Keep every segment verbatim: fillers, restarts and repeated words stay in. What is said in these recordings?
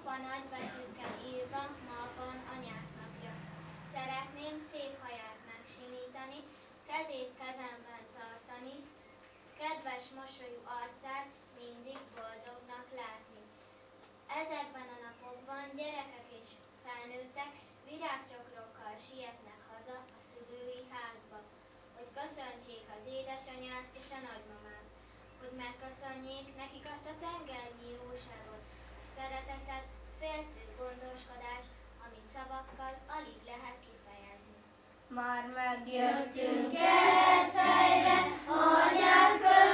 Apa nagybetűkkel írva, ma van anyák napja. Szeretném szép haját megsimítani, kezét kezemben tartani, kedves mosolyú arcát mindig boldognak látni. Ezekben a napokban gyerekek és felnőttek virágcsokrokkal sietnek haza a szülői házba, hogy köszöntsék az édesanyát és a nagymamát, hogy megköszönjék nekik azt a tengernyi jóságot, szeretetet, féltő gondoskodást, amit szavakkal alig lehet kifejezni. Már megjöttünk ez helyre, anyám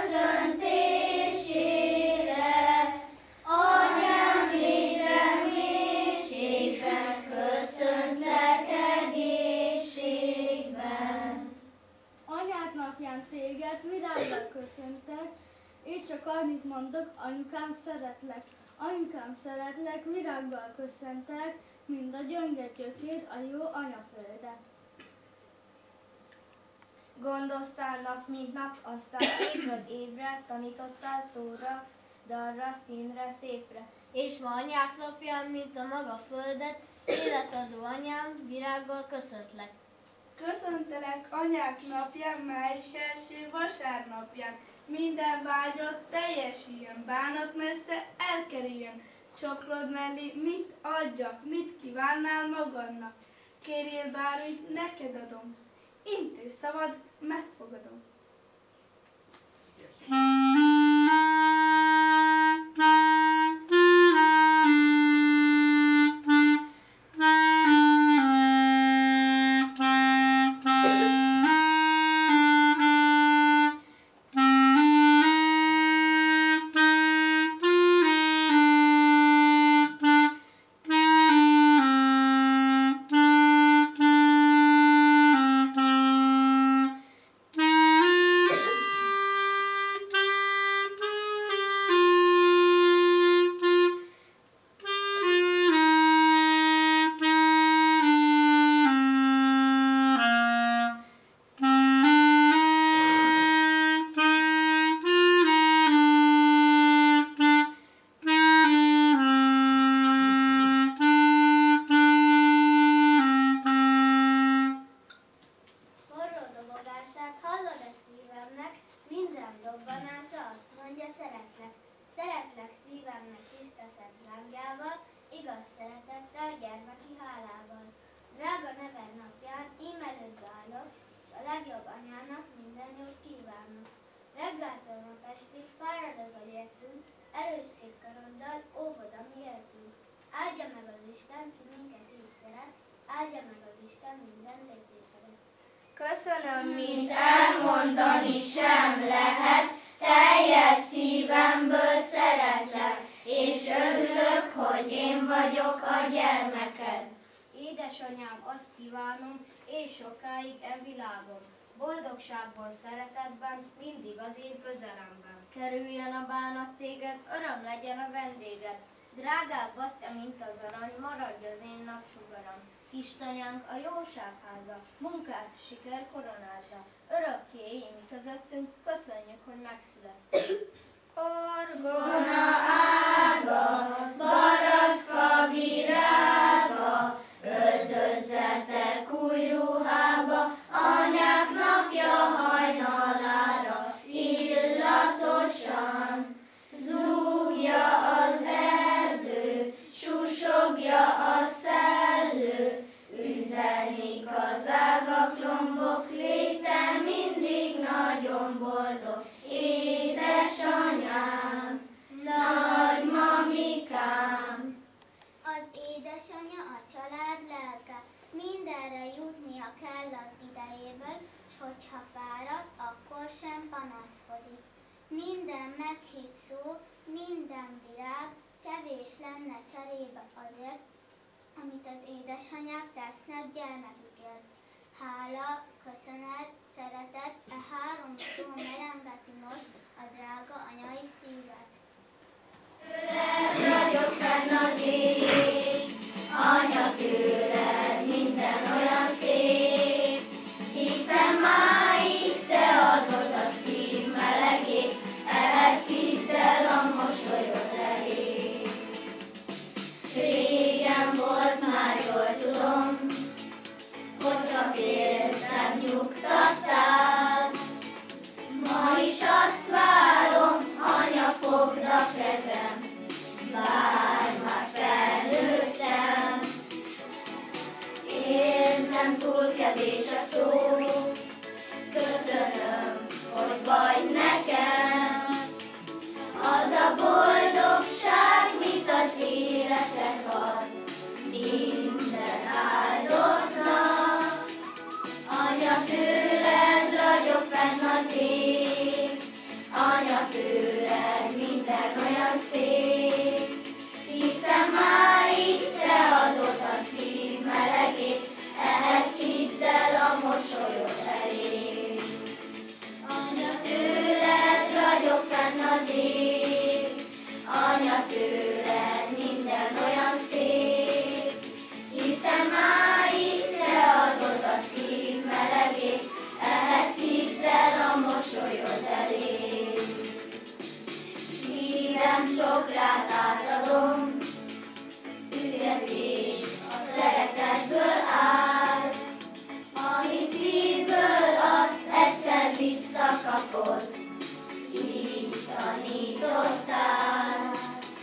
köszöntésére, anyám létre mélységben, köszöntlek egészségben. Anyák napján téged virággal köszöntek, és csak annyit mondok, anyukám szeretlek. Anyukám szeretlek, virággal köszöntek, mind a gyöngyötyökér, a jó anyaföldet. Gondoztál nap, mint nap, aztán évről évre, tanítottál szóra, dalra, színre, szépre. És ma anyák napján, mint a maga földet, életadó anyám, virággal köszöntlek. Köszöntelek anyák napján, május első vasárnapján. Minden vágyat teljesüljön, bánat messze elkerüljön. Csokrod mellé mit adjak, mit kívánnál magadnak? Kérjél bármit, neked adom. Intő szavad, megfogadom. Köszönöm, mint elmondani sem lehet, teljes szívemből szeretlek, és örülök, hogy én vagyok a gyermeked. Édesanyám, azt kívánom, és sokáig e világon, boldogságból, szeretetben, mindig az én közelemben. Kerüljön a bánat téged, öröm legyen a vendéged. Drágább vagy te, mint az arany, maradj az én napsugaram. Kistanyánk a jóságháza, munkát siker koronázza. Örökké élj mi közöttünk, köszönjük, hogy megszülettünk. Orgona ága, barackfa virága, öltözzetek új ruhába, anyák napja hajnalára, illatosan zúgja az erdő, susogja a szellő, üzenik az ágak, lombok, léte mindig nagyon boldog. Édesanyám, nagymamikám. Az édesanya a család lelke, mindenre jutnia kell az idejéből, s hogyha fárad, akkor sem panaszkodik. Minden meghitt szó, minden virág, kevés lenne cserébe azért, amit az édesanyák tesznek gyermekükért. Hála, köszönet, szeretet, e három szó merengeti most a drága anyai szívet. Tőled ragyog fenn az ég, anya, tőled minden olyan szép, hiszen máig te adod a szív melegét, ehhez hidd el, a mosolyod elég. a féltem nyugtattál. Ma is azt várom, anya, fogd a kezem, bár már felnőttem. Érzem, túl kevés a szó, köszönöm, hogy vagy nekem. Az a boldogság, mit az életed ad, minden áldottnak. Anya, tőled ragyog fenn az ég, anya, tőled minden olyan szép. Hiszen máig te adod a szív melegét, ehhez hidd el, a mosolyod elég. Anya, tőled ragyog fenn az ég, anya, tőled minden olyan szép. Hiszen máig te adod a szív melegét, ehhez hidd el, a mosolyod elég. Szívem csokrád átadom, ünnepés a szeretetből áll. Amit szívből adsz, egyszer visszakapod, így tanítottál.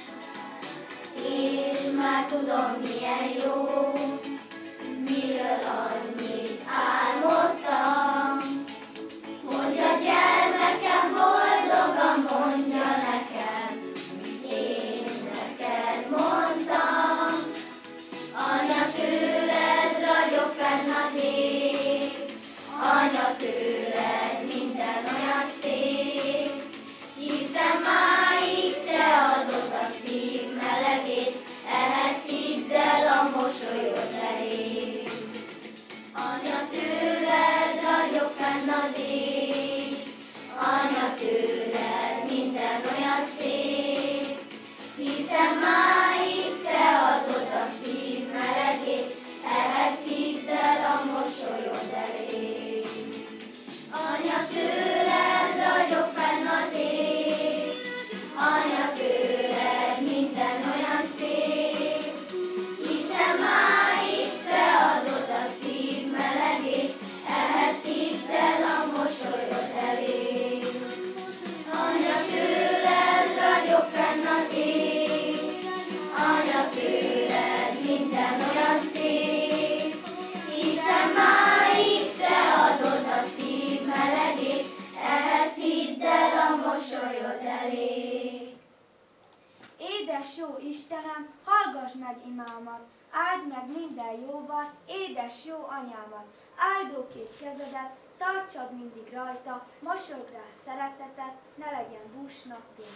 És már tudom, milyen jó, miről annyit álmodtam, hogy a gyermekem boldogan mondja nekem, mit én neked mondtam. Anya, tőled ragyog fenn az ég, anya, tőled minden olyan szép. Hiszen máig te adod a szív melegét, ehhez hidd el, a mosolyod elég. Anya, tőled ragyog fenn az ég, anya, tőled minden olyan szép. Hiszen máig te adod a szív melegét, ehhez hidd el, a mosolyod elég. Anya, tőled ragyog fenn az ég, anya, tőled minden olyan szép. Hiszen máig te adod a szív melegét, ehhez hidd el, a mosolyod elég. Anya, tőled ragyog fenn az ég, anya, tőled minden olyan szép. Hiszen máig te adod a szív melegét, ehhez hidd el, a mosolyod elég. Édes jó Istenem, hallgass meg imámat, áld meg minden jóval, édes jó anyámat. Áldó két kezedet, tartsad mindig rajta, mosolyg rá szeretetet, ne legyen bús napping.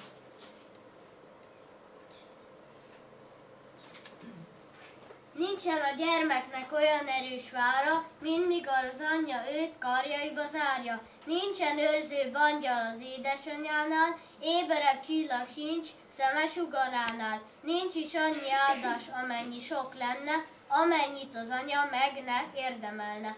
Nincsen a gyermeknek olyan erős vára, mint míg az anyja őt karjaiba zárja. Nincsen őrzőbb angyal az édesanyjánál, éberebb csillag sincs szeme sugaránál. Nincs is annyi áldás, amennyi sok lenne, amennyit az anya meg ne érdemelne.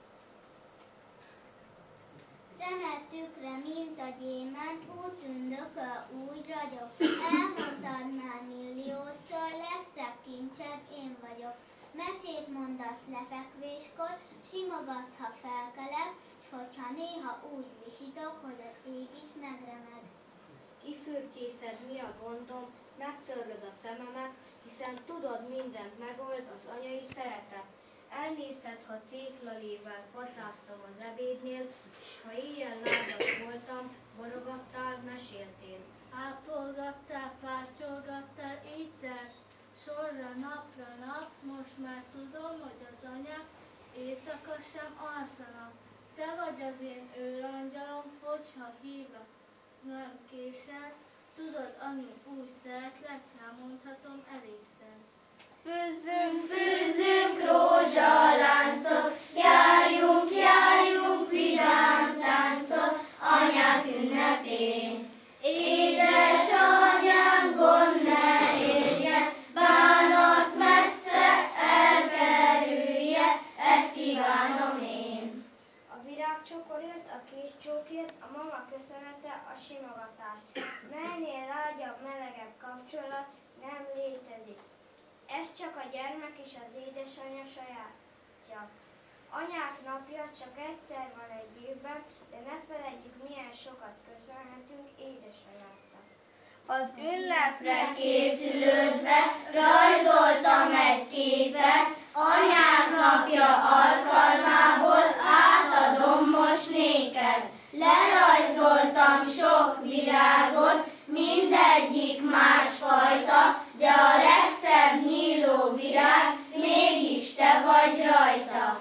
Szemed tükre, mint a gyémánt, úgy tündököl, úgy ragyog. Elmondtad már milliószor, legszebb kincsed én vagyok. Mesét mondasz lefekvéskor, simogatsz, ha felkelek, s hogyha néha úgy visítok, hogy az ég is megremeg. Kifürkészed, mi a gondom, megtörlöd a szememet, hiszen tudod, mindent megold az anyai szeretet. Elnézted, ha céklalével pacáztam az ebédnél, s ha éjjel lázas voltam, borogattál, meséltél. Ápolgattál, pátyolgattál, így telt sorra, napra nap, most már tudom, hogy az anyák éjszaka sem alszanak. Te vagy az én őrangyalom, hogyha hívlak, nem késel. Tudod, anyu, úgy szeretlek, nem mondhatom elégszer. Főzzünk, főzzünk rózsaláncot, járjunk, járjunk vidám táncot, anyák ünnepén. Édesanyám, gond ne érje, bánat messze elkerülje, ezt kívánom én. A virágcsokorért, a kézcsókért, a mama köszönete, a simogatás. Melynél lágyabb, melegebb kapcsolat nem létezik. Ez csak a gyermek és az édesanyja sajátja. Anyák napja csak egyszer van egy évben, de ne feledjük, milyen sokat köszönhetünk édesanyáknak. Az ünnepre készülődve rajzoltam egy képet, anyák napja alkalmából átadom most néked. Lerajzoltam sok virágot, mindegyik másfajta, de a legszebb nyíló virág mégis te vagy rajta.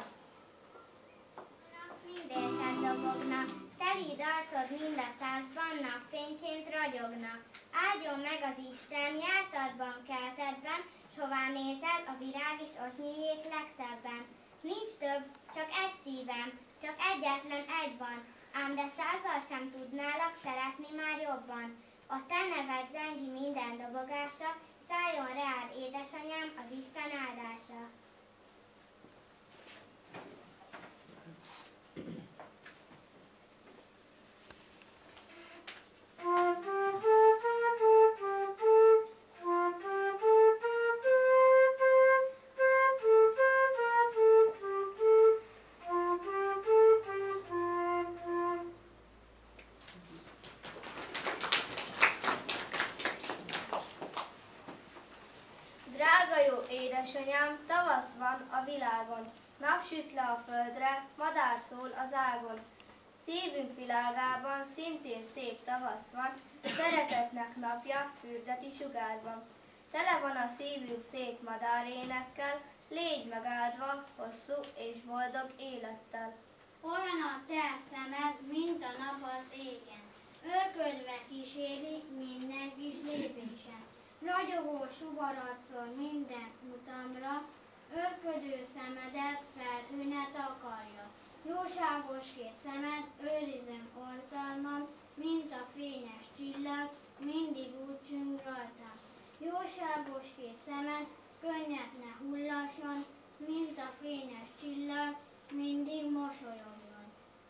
Mindérted dobognak, szelíd arcod mind a százban, napfényként ragyognak. Áldjon meg az Isten jártatban, keltedben, s hová nézel, a virág is ott nyíljék legszebben. Nincs több, csak egy szívem, csak egyetlen egy van, ám de százzal sem tudnálak szeretni már jobban. A te neved zengi minden dobogása, szálljon reád édesanyám az Isten áldása. Drága jó édesanyám, tavasz van a világon, nap süt le a földre, madár szól az ágon. Szívünk világában szintén szép tavasz van, szeretetnek napja fürdeti sugárban. Tele van a szívünk szép madárénekkel, légy megáldva hosszú és boldog élettel. Olyan a te szemed, mint a nap az égen, örködve kíséri minden kis lépésen. Ragyogó sugararcol minden utamra, örködő szemedet felhő ne takarja. Jóságos két szemed, őrizem oltalmam, mint a fényes csillag, mindig útjunk rajtam. Jóságos két szemed, könnyed ne hullasson, mint a fényes csillag, mindig mosolyogjon.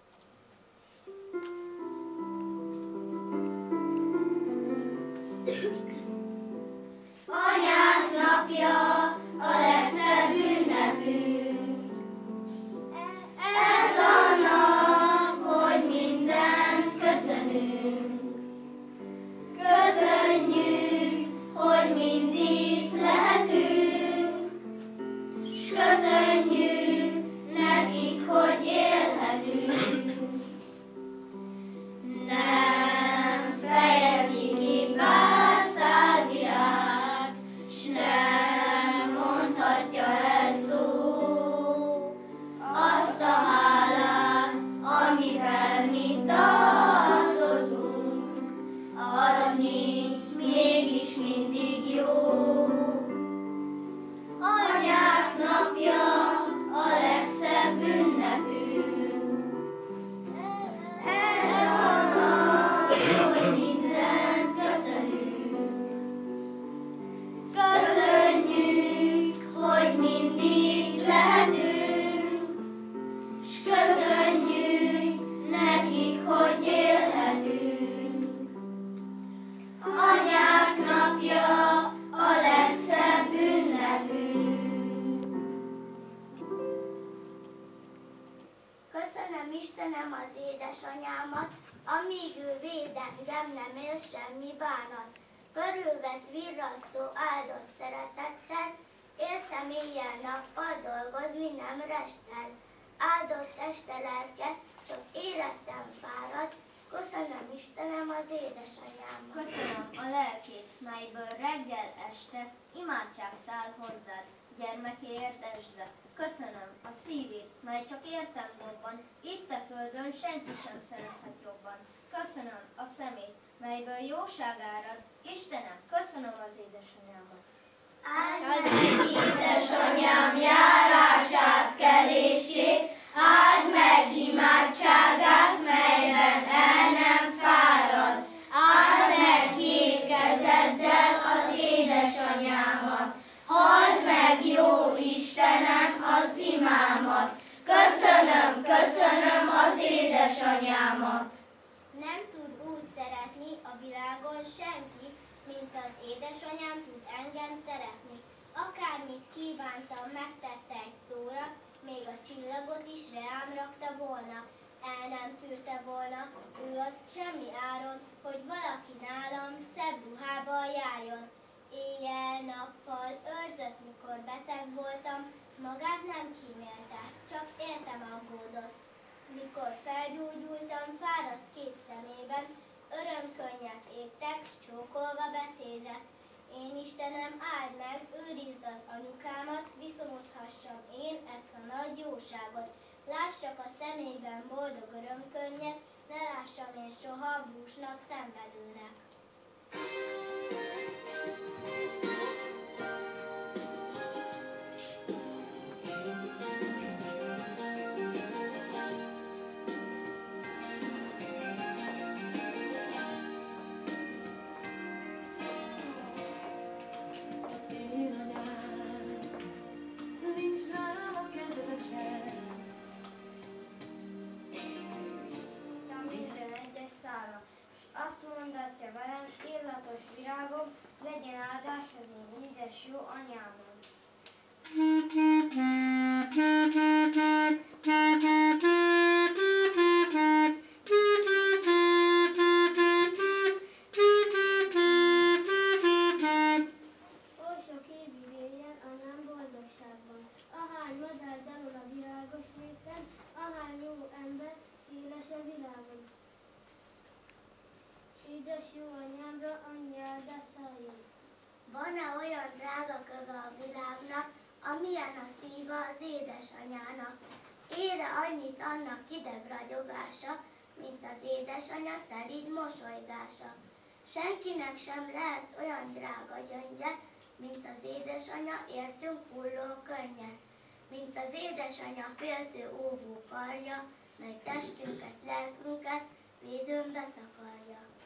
Anyák napja a legszebb ünnepünk. Ez a nap, hogy mindent köszönünk. Köszönjük, hogy mind itt lehetünk, s köszönjük nekik, hogy élhetünk. Nem fejezik ki pár szál virág, s nem mondhatja el szó azt a hálát, amivel mi tartozunk, adni mégis mindig jó. Anyák napja a legszebb ünnepünk. Ez a nap, hogy mindent köszönünk. Köszönjük, hogy mindig lehetünk, s köszönjük nekik, hogy élhetünk. Anyák napja a legszebb ünnepünk. Köszönöm Istenem az édesanyámat, amíg ő véd engem, nem él semmi bánat. Körülvesz virrasztó áldott szeretettel, értem éjjel-nappal dolgozni nem restel. Áldott este lelke, csak érettem fárad, köszönöm Istenem az édesanyámat. Köszönöm a lelkét, melyből reggel este imádság száll hozzád, gyermekéért esde. Köszönöm a szívét, mely csak értem dobban, itt a földön senki sem szerethet jobban. Köszönöm a szemét, melyből jóság árad, Istenem, köszönöm az édesanyámat. Áld meg édesanyám járását, kelését, áld meg imádságát, melyben el nem fárad. Áld meg két kezeddel az édesanyámat, halld meg jó Istenem az imámat. Köszönöm, köszönöm az édesanyámat. Nem tud úgy szeretni a világon senki, mint az édesanyám tud engem szeretni. Akármit kívántam, megtette egy szóra, még a csillagot is reám rakta volna. El nem tűrte volna ő azt semmi áron, hogy valaki nálam szebb ruhában járjon. Éjjel-nappal őrzött, mikor beteg voltam, magát nem kímélte, csak értem aggódott. Mikor felgyógyultam, fáradt két szemében, örömkönnyek égtek, s csókolva becézett. Én Istenem, áld meg, őrizd az anyukámat, viszonozhassam én ezt a nagy jóságot. Lássak a szemében boldog örömkönnyet, ne lássam én soha búsnak, szenvedőnek. Azt mondatja velem, illatos virágom, legyen áldás az én édes jó anyámon. Oly sok évig éljen anyám boldogságban, ahány madár dalol a virágos léten, ahány jó ember széles a világon. Édes jó anyámra annyi áldás szálljon. Van-e olyan drága köve a világnak, amilyen a szíva az édesanyának? Ére annyit annak hideg ragyogása, mint az édesanya szelíd mosolygása. Senkinek sem lehet olyan drága gyöngye, mint az édesanya értünk hulló könnyen. Mint az édesanya féltő óvó karja, mely testünket, lelkünket védőn betakarja.